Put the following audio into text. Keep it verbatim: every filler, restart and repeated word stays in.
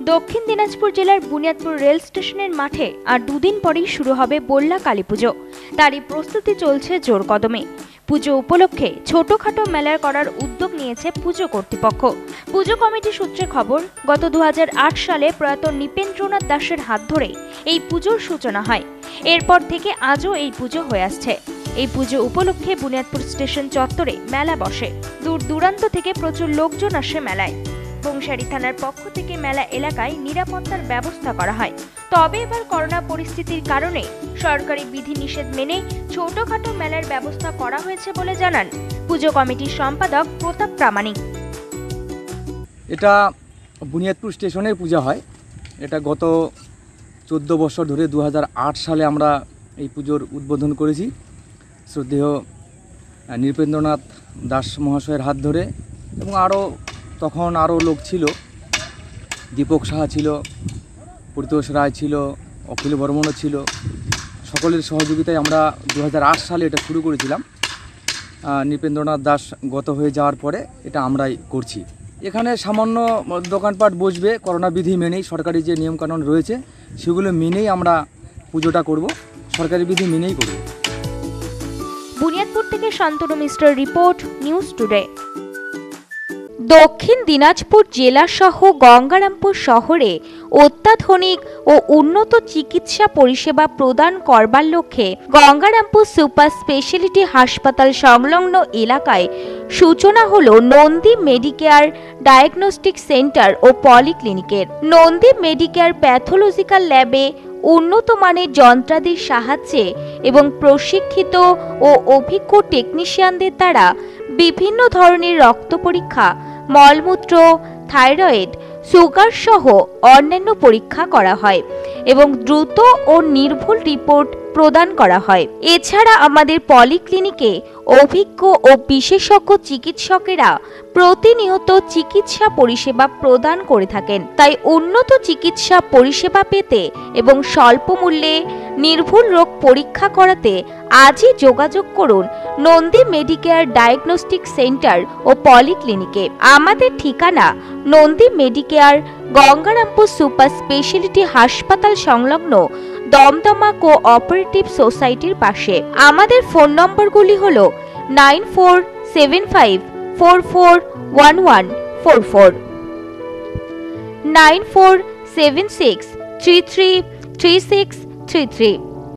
দক্ষিণ দিনাজপুর জেলার বুনিয়াদপুর রেল স্টেশনের মাঠে আর দুদিন পরেই শুরু হবে বল্লা কালীপুজো। তারই প্রস্তুতি চলছে জোর কদমে। পুজো উপলক্ষে ছোটখাটো মেলা করার উদ্যোগ নিয়েছে পুজো কর্তৃপক্ষ। পুজো কমিটি সূত্রে খবর, গত দু হাজার আট সালে প্রয়াত নৃপেন্দ্রনাথ দাসের হাত ধরে এই পুজোর সূচনা হয়। এরপর থেকে আজও এই পুজো হয়ে আসছে। এই পুজো উপলক্ষে বুনিয়াদপুর স্টেশন চত্বরে মেলা বসে। দূর দূরান্ত থেকে প্রচুর লোকজন আসে মেলায়। বংশারী থানার পক্ষ থেকে মেলা এলাকায় নিরাপত্তার ব্যবস্থা করা হয়। তবে এবার করোনা পরিস্থিতির কারণে সরকারি বিধি নিষেধ মেনে ছোটখাটো মেলার ব্যবস্থা করা হয়েছে বলে জানান পুজো কমিটির সম্পাদক প্রতাপ প্রামাণিক। এটা বুনিয়াদপুর স্টেশনের পূজা হয়। এটা গত চোদ্দো বছর ধরে দু হাজার আট সালে আমরা এই পুজোর উদ্বোধন করেছি শ্রদ্ধেয় নৃপেন্দ্রনাথ দাস মহাশয়ের হাত ধরে, এবং আরও তখন আরও লোক ছিল, দীপক সাহা ছিল, পরিতোষ রায় ছিল, অখিল বর্মনও ছিল। সকলের সহযোগিতায় আমরা দু হাজার আট সালে এটা শুরু করেছিলাম। নৃপেন্দ্রনাথ দাস গত হয়ে যাওয়ার পরে এটা আমরাই করছি। এখানে সামান্য দোকানপাট বসবে, করোনা বিধি মেনেই, সরকারি যে নিয়মকানুন রয়েছে সেগুলো মেনেই আমরা পুজোটা করব, সরকারি বিধি মেনেই করব। বুনিয়াদপুর থেকে শান্তনু মিশ্রের রিপোর্ট, নিউজ টুডে। দক্ষিণ দিনাজপুর জেলা সহ গঙ্গারামপুর শহরে অত্যাধুনিক ও উন্নত চিকিৎসা পরিষেবা প্রদান করবার লক্ষ্যে গঙ্গারামপুর সুপার স্পেশালিটি হাসপাতাল সংলগ্ন এলাকায় সূচনা হলো নন্দী মেডিকেয়ার ডায়াগনস্টিক সেন্টার ও পলিক্লিনিকের। নন্দী মেডিকেয়ার প্যাথোলজিক্যাল ল্যাবে উন্নত মানের যন্ত্রাদির সাহায্যে এবং প্রশিক্ষিত ও অভিজ্ঞ টেকনিশিয়ানদের দ্বারা বিভিন্ন ধরনের রক্ত পরীক্ষা, মলমূত্র, থাইরয়েড, সুগার সহ অন্যান্য পরীক্ষা করা হয় এবং দ্রুত ও নির্ভুল রিপোর্ট প্রদান করা হয়। এছাড়া আমাদের পলিক্লিনিকে অভিজ্ঞ ও বিশেষজ্ঞ চিকিৎসকেরা প্রতিনিয়ত চিকিৎসা পরিষেবা প্রদান করে থাকেন। তাই উন্নত চিকিৎসা পরিষেবা পেতে এবং স্বল্প মূল্যে নির্ভুল রোগ পরীক্ষা করাতে আজই যোগাযোগ করুন নন্দী মেডিকেয়ার ডায়াগনস্টিক সেন্টার ও পলিক্লিনিকে। আমাদের ঠিকানা Nandi Medicare, Gangarampur super speciality হাসপাতাল সংলগ্ন দমদমা কো অপারেটিভ সোসাইটির পাশে। আমাদের ফোন নম্বরগুলি হল nine four seven five four four one one four four, nine four seven six three three three six three three.